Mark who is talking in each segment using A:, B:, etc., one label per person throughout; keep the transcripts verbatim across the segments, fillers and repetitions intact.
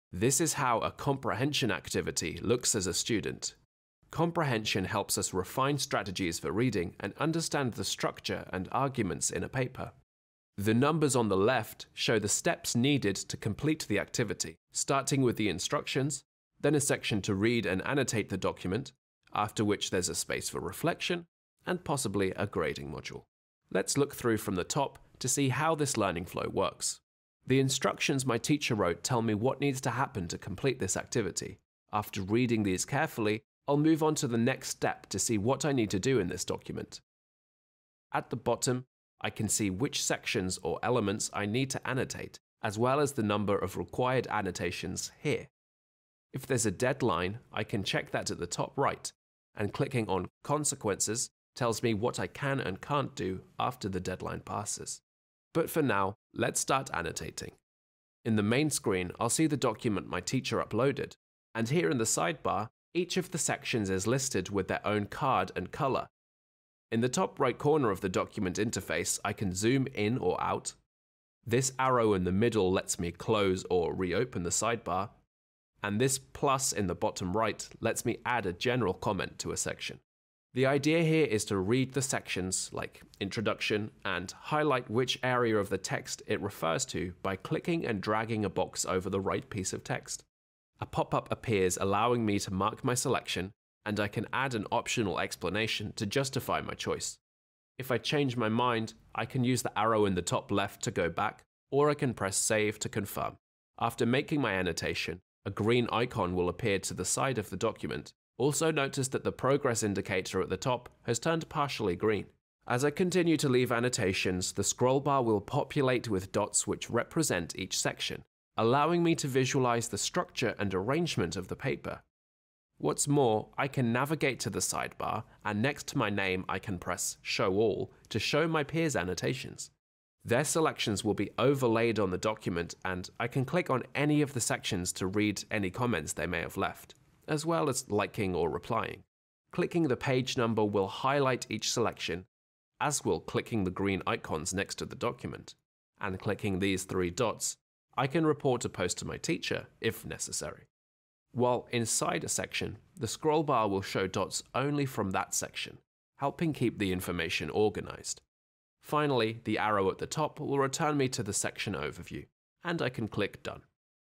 A: This is how a comprehension activity looks as a student. Comprehension helps us refine strategies for reading and understand the structure and arguments in a paper. The numbers on the left show the steps needed to complete the activity, starting with the instructions, then a section to read and annotate the document, after which there's a space for reflection, and possibly a grading module. Let's look through from the top to see how this learning flow works. The instructions my teacher wrote tell me what needs to happen to complete this activity. After reading these carefully, I'll move on to the next step to see what I need to do in this document. At the bottom, I can see which sections or elements I need to annotate, as well as the number of required annotations here. If there's a deadline, I can check that at the top right, and clicking on Consequences tells me what I can and can't do after the deadline passes. But for now, let's start annotating. In the main screen, I'll see the document my teacher uploaded, and here in the sidebar, each of the sections is listed with their own card and color. In the top right corner of the document interface, I can zoom in or out. This arrow in the middle lets me close or reopen the sidebar, and this plus in the bottom right lets me add a general comment to a section. The idea here is to read the sections, like introduction, and highlight which area of the text it refers to by clicking and dragging a box over the right piece of text. A pop-up appears allowing me to mark my selection, and I can add an optional explanation to justify my choice. If I change my mind, I can use the arrow in the top left to go back, or I can press Save to confirm. After making my annotation, a green icon will appear to the side of the document. Also notice that the progress indicator at the top has turned partially green. As I continue to leave annotations, the scroll bar will populate with dots which represent each section, allowing me to visualize the structure and arrangement of the paper. What's more, I can navigate to the sidebar, and next to my name I can press Show All to show my peers' annotations. Their selections will be overlaid on the document, and I can click on any of the sections to read any comments they may have left, as well as liking or replying. Clicking the page number will highlight each selection, as will clicking the green icons next to the document. And clicking these three dots, I can report a post to my teacher if necessary. While inside a section, the scroll bar will show dots only from that section, helping keep the information organized. Finally, the arrow at the top will return me to the section overview, and I can click Done.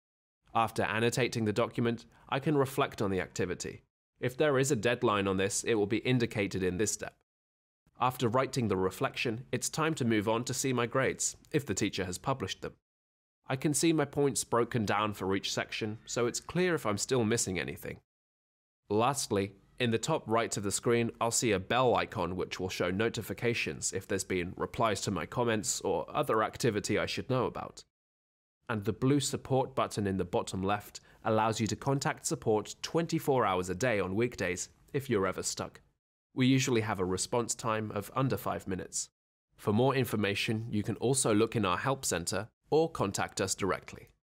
A: After annotating the document, I can reflect on the activity. If there is a deadline on this, it will be indicated in this step. After writing the reflection, it's time to move on to see my grades, if the teacher has published them. I can see my points broken down for each section, so it's clear if I'm still missing anything. Lastly, in the top right of the screen, I'll see a bell icon which will show notifications if there's been replies to my comments or other activity I should know about. And the blue support button in the bottom left allows you to contact support twenty-four hours a day on weekdays if you're ever stuck. We usually have a response time of under five minutes. For more information, you can also look in our help center or contact us directly.